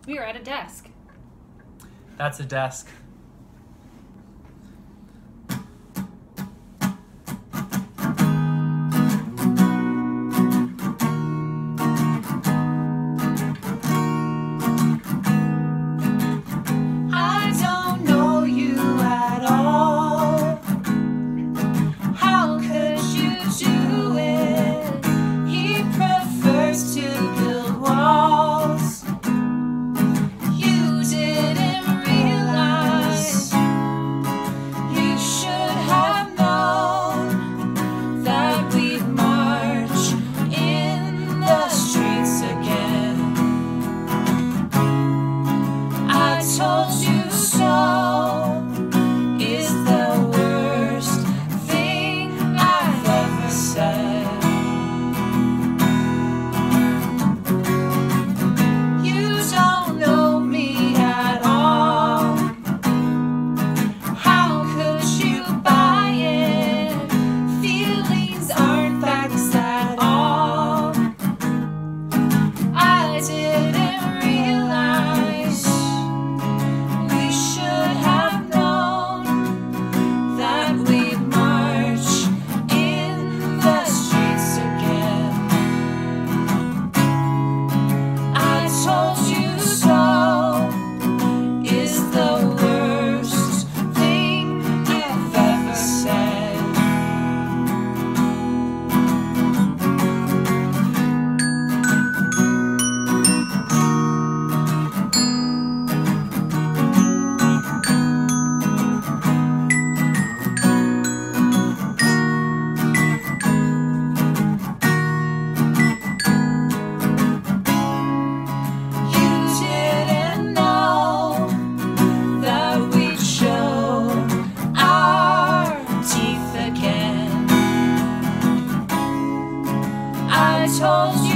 We are at a desk. That's a desk. I don't know you at all. How could you do it? He prefers to build walls. You didn't realize. You should have known that we'd march in the streets again. I told you so is the worst thing I've ever said. You don't know me at all. How could you buy it? Feelings aren't facts at all. I didn't realize. We should have known that we'd march in the streets again. I told you so is the worst thing I've ever said. You didn't know that we'd show our teeth again. I told you